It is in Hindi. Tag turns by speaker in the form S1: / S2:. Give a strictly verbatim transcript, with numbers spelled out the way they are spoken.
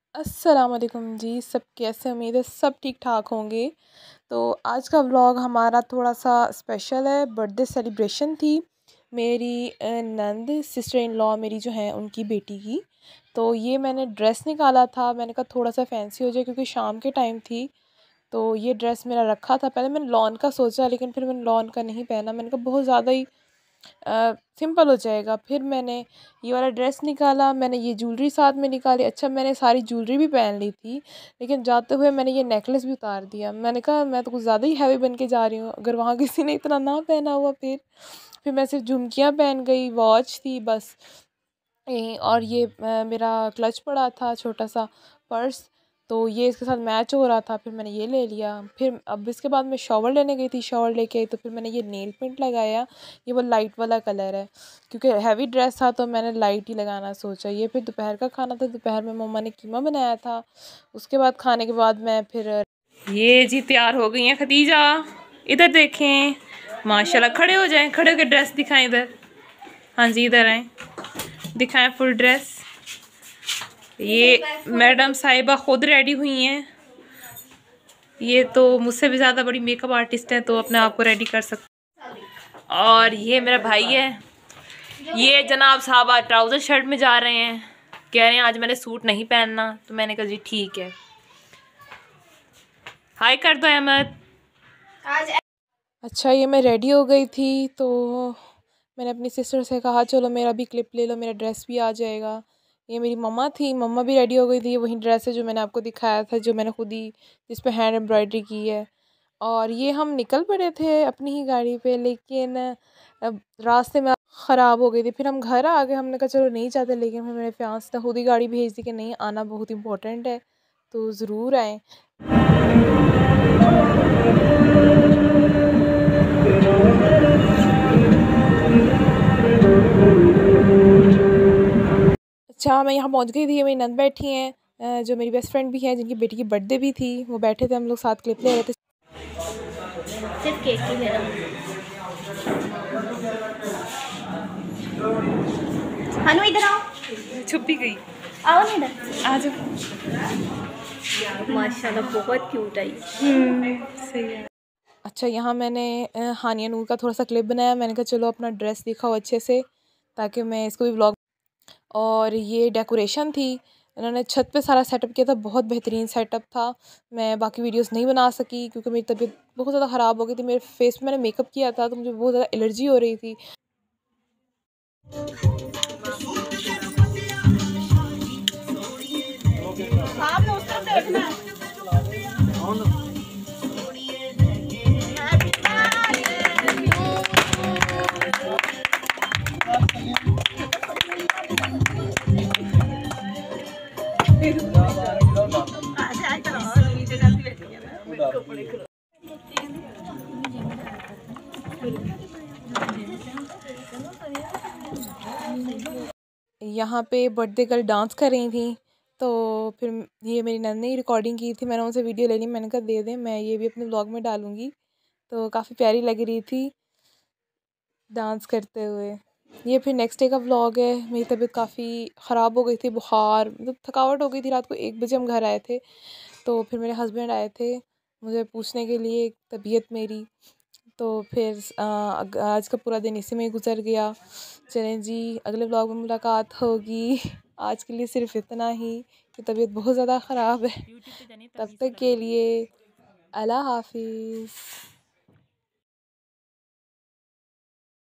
S1: अस्सलाम वालेकुम जी। सब कैसे? उम्मीद है सब ठीक ठाक होंगे। तो आज का व्लॉग हमारा थोड़ा सा स्पेशल है। बर्थडे सेलिब्रेशन थी मेरी नंद सिस्टर इन लॉ मेरी जो है उनकी बेटी की। तो ये मैंने ड्रेस निकाला था, मैंने कहा थोड़ा सा फैंसी हो जाए क्योंकि शाम के टाइम थी। तो ये ड्रेस मेरा रखा था, पहले मैंने लॉन का सोचा लेकिन फिर मैंने लॉन का नहीं पहना, मैंने कहा बहुत ज़्यादा ही सिंपल हो जाएगा। फिर मैंने ये वाला ड्रेस निकाला, मैंने ये ज्वेलरी साथ में निकाली। अच्छा, मैंने सारी ज्वेलरी भी पहन ली थी लेकिन जाते हुए मैंने ये नेकलेस भी उतार दिया। मैंने कहा मैं तो कुछ ज़्यादा ही हैवी बन के जा रही हूँ, अगर वहाँ किसी ने इतना ना पहना हुआ। फिर फिर मैं सिर्फ झुमकियाँ पहन गई, वॉच थी बस। ए, और ये अ, मेरा क्लच पड़ा था, छोटा सा पर्स, तो ये इसके साथ मैच हो रहा था, फिर मैंने ये ले लिया। फिर अब इसके बाद मैं शॉवर लेने गई थी, शॉवर लेके आई तो फिर मैंने ये नेल पेंट लगाया। ये वो लाइट वाला कलर है क्योंकि हैवी ड्रेस था तो मैंने लाइट ही लगाना सोचा। ये फिर दोपहर का खाना था, दोपहर में मम्मा ने कीमा बनाया था। उसके बाद खाने के बाद मैं फिर ये जी तैयार हो गई हैं खदीजा। इधर देखें, माशाल्लाह। खड़े हो जाएं, खड़े होकर ड्रेस दिखाएं इधर। हाँ जी, इधर आएँ, दिखाएं फुल ड्रेस। ये मैडम साहिबा खुद रेडी हुई हैं। ये तो मुझसे भी ज़्यादा बड़ी मेकअप आर्टिस्ट हैं तो अपने आप को रेडी कर सकते। और ये मेरा भाई है, ये जनाब साहब आज ट्राउज़र शर्ट में जा रहे हैं, कह रहे हैं आज मैंने सूट नहीं पहनना। तो मैंने कहा जी ठीक है। हाय कर दो अहमद। अच्छा, ये मैं रेडी हो गई थी तो मैंने अपनी सिस्टर से कहा चलो मेरा भी क्लिप ले लो, मेरा ड्रेस भी आ जाएगा। ये मेरी मम्मा थी, मम्मा भी रेडी हो गई थी। ये वही ड्रेस है जो मैंने आपको दिखाया था, जो मैंने खुद ही जिस पे हैंड एम्ब्रॉयडरी की है। और ये हम निकल पड़े थे अपनी ही गाड़ी पे, लेकिन अब रास्ते में ख़राब हो गई थी। फिर हम घर आ गए, हमने कहा चलो नहीं जाते, लेकिन फिर मेरे फियांसे ने खुद ही गाड़ी भेज दी कि नहीं आना बहुत इंपॉर्टेंट है तो ज़रूर आएँ। अच्छा, मैं यहाँ पहुँच गई थी, ये मेरी नंद बैठी हैं जो मेरी बेस्ट फ्रेंड भी है, जिनकी बेटी की बर्थडे भी थी। वो बैठे थे, हम लोग साथ क्लिप ले रहे थे।
S2: सिर्फ केक ही ले रहा हूँ। हनु इधर आओ।
S1: छुप भी गई,
S2: आओ ना इधर।
S1: आ जाओ।
S2: माशाल्लाह बहुत क्यूट आई।
S1: सही है। अच्छा, यहाँ मैंने हानिया नूर का थोड़ा सा क्लिप बनाया। मैंने कहा चलो अपना ड्रेस दिखाओ अच्छे से ताकि मैं इसको भी व्लॉग। और ये डेकोरेशन थी, इन्होंने छत पे सारा सेटअप किया था, बहुत बेहतरीन सेटअप था। मैं बाकी वीडियोस नहीं बना सकी क्योंकि मेरी तबीयत बहुत ज़्यादा ख़राब हो गई थी। मेरे फेस पे मैंने मेकअप किया था तो मुझे बहुत ज़्यादा एलर्जी हो रही थी। यहाँ पे बर्थडे गर्ल डांस कर रही थी तो फिर ये मेरी नंद ने रिकॉर्डिंग की थी, मैंने उनसे वीडियो ले ली। मैंने कहा दे दें, मैं ये भी अपने ब्लॉग में डालूँगी। तो काफ़ी प्यारी लग रही थी डांस करते हुए। ये फिर नेक्स्ट डे का व्लॉग है। मेरी तबीयत काफ़ी ख़राब हो गई थी, बुखार, मतलब थकावट हो गई थी। रात को एक बजे हम घर आए थे तो फिर मेरे हस्बैंड आए थे मुझे पूछने के लिए तबीयत मेरी। तो फिर आ, आज का पूरा दिन इसी में गुजर गया। चलें जी, अगले व्लॉग में मुलाकात होगी। आज के लिए सिर्फ इतना ही कि तबीयत बहुत ज़्यादा ख़राब है। तब तक के लिए अल्लाह हाफिज़।